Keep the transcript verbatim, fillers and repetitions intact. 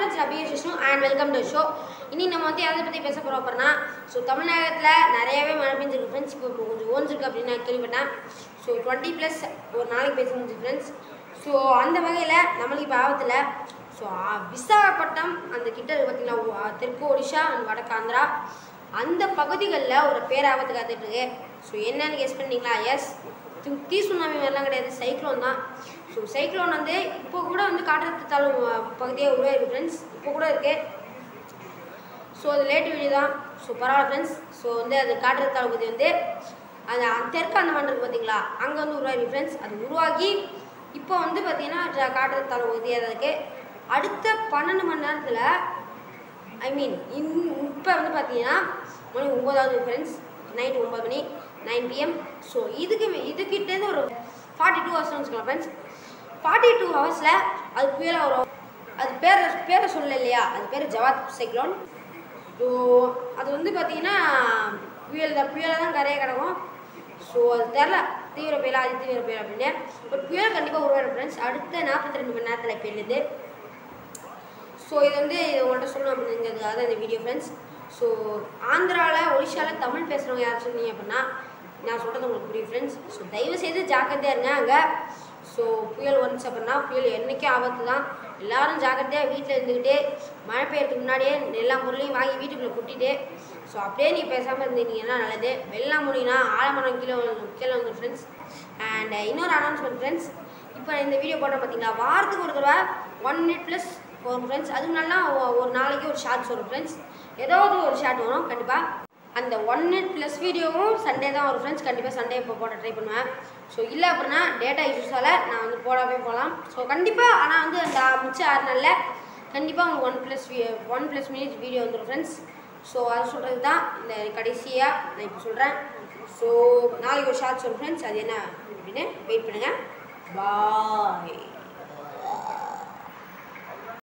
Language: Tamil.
friends, Abhi Vishnu and welcome to the show. இன்னைக்கு நம்ம வந்து எதை பத்தி பேச போறோம் அப்படினா சோ தமிழ்நாட்டுல நிறையவே மழை பெஞ்சிருக்கு फ्रेंड्स. இப்போ கொஞ்சம் ஓன்ஸ் இருக்கு அப்படி நான் கேள்விப்பட்டேன். சோ இருபது பிளஸ் ஒரு நாளைக்கு பேசுங்க फ्रेंड्स. சோ அந்த வகையில நமக்கு இப்ப ஆபத்துல சோ விசாகப்பட்டினம் அந்த கிட்ட பாத்தீங்கன்னா தெற்கு ஒடிஷா வடக்கு ஆந்திரா அந்த பகுதிகளில் ஒரு பேராபத்து காத்துட்டு இருக்கு. ஸோ என்னன்னு கெஸ் பண்ணீங்களா? எஸ், தீ சுனாமி மாதிரிலாம் கிடையாது, சைக்ளோன் தான். ஸோ சைக்ளோன் வந்து இப்போ கூட வந்து காற்றழுத்த தாழ்வு பகுதியாக உருவாயிருக்கு ஃப்ரெண்ட்ஸ், இப்போ கூட இருக்கு. ஸோ அது லேட் வீடியோ தான். ஸோ பரவாயில்ல ஃப்ரெண்ட்ஸ். ஸோ வந்து அது காற்றழுத்த தாழ்வு பகுதி வந்து அது தெற்கு அந்த மண்டலம் பார்த்தீங்களா, அங்கே வந்து உருவாயிருக்கு ஃப்ரெண்ட்ஸ். அது உருவாகி இப்போ வந்து பார்த்தீங்கன்னா காற்றழுத்த தாழ்வு பகுதியாக தான் இருக்குது. அடுத்த பன்னெண்டு மணி நேரத்தில் ஐ மீன் இன் இப்போ வந்து பார்த்தீங்கன்னா மணி ஒம்பதாவது ஃப்ரெண்ட்ஸ், நைட்டு ஒம்பது மணி நைன் பிஎம். ஸோ இதுக்கு இதுக்கிட்டேருந்து ஒரு ஃபார்ட்டி டூ ஹவர்ஸ்னு வச்சுக்கலாம் ஃப்ரெண்ட்ஸ். ஃபார்ட்டி டூ ஹவர்ஸில் அது புயலாக வரும். அது பேரை பேரை சொல்ல இல்லையா, அது பேர் ஜவாத் சைக்ளோன். ஸோ அது வந்து பார்த்தீங்கன்னா புயல் தான், புயலாக தான் கரையை கிடக்கும். ஸோ அது தெரில தீவிர புயலா அது தீவிர புயல் அப்படின்னு ஒரு புயல் கண்டிப்பாக உருவாயிடும் ஃப்ரெண்ட்ஸ். அடுத்த நாற்பத்தி ரெண்டு மணி நேரத்தில் பெய்யுது. ஸோ இது வந்து உங்கள்கிட்ட சொல்லணும் அப்படிங்கிறதுக்காக தான் இந்த வீடியோ ஃப்ரெண்ட்ஸ். ஸோ ஆந்திராவில் ஒடிஷாவில் தமிழ் பேசுகிறவங்க யார் சொன்னீங்க அப்படின்னா நான் சொல்கிறது உங்களுக்கு புரியும் ஃப்ரெண்ட்ஸ். ஸோ தயவுசெய்து ஜாக்கிரதையாக இருங்க அங்கே. ஸோ புயல் வந்துச்சு அப்படின்னா புயல் என்றைக்கும் ஆபத்து தான். எல்லோரும் ஜாக்கிரதையாக வீட்டில் இருந்துக்கிட்டு மழை பெய்யறதுக்கு முன்னாடியே எல்லா பொருளையும் வாங்கி வீட்டுக்குள்ளே கொட்டிட்டு ஸோ அப்படியே நீங்கள் பேசாமல் இருந்தீங்கன்னா நல்லது. வெள்ளம் முடியும்னா ஆழமரம் கீழே கீழே வந்துடும் ஃப்ரெண்ட்ஸ். அண்ட் இன்னொரு அனௌன்ஸ்மெண்ட் ஃப்ரெண்ட்ஸ், இப்போ இந்த வீடியோ போட்டால் பார்த்தீங்களா வாரத்துக்கு ஒரு தடவை ஒன் மினிட் ப்ளஸ் வரும் ஃப்ரெண்ட்ஸ். அதுக்கு நல்லா ஒரு நாளைக்கு ஒரு ஷார்ட்ஸ் வரும் ஃப்ரெண்ட்ஸ், ஏதாவது ஒரு ஷார்ட் வரும் கண்டிப்பாக. அந்த ஒன் மினிட் ப்ளஸ் வீடியோவும் சண்டே தான் வரும் ஃப்ரெண்ட்ஸ். கண்டிப்பாக சண்டே இப்போ போட ட்ரை பண்ணுவேன். ஸோ இல்லை அப்படின்னா டேட்டா இஷ்யூஸால் நான் வந்து போடாமே போகலாம். ஸோ கண்டிப்பாக ஆனால் வந்து அந்த மிச்சம் ஆறு நாளில் கண்டிப்பாக உங்களுக்கு one plus one plus minutes video வந்துடும் ஃப்ரெண்ட்ஸ். ஸோ அது சொல்கிறது தான் இந்த கடைசியாக நான் இப்போ சொல்கிறேன். ஸோ நாளைக்கு ஒரு ஷார்ட்ஸ் வரும் ஃப்ரெண்ட்ஸ், அது என்ன அப்படின்னு வெயிட் பண்ணுங்கள். பாய்.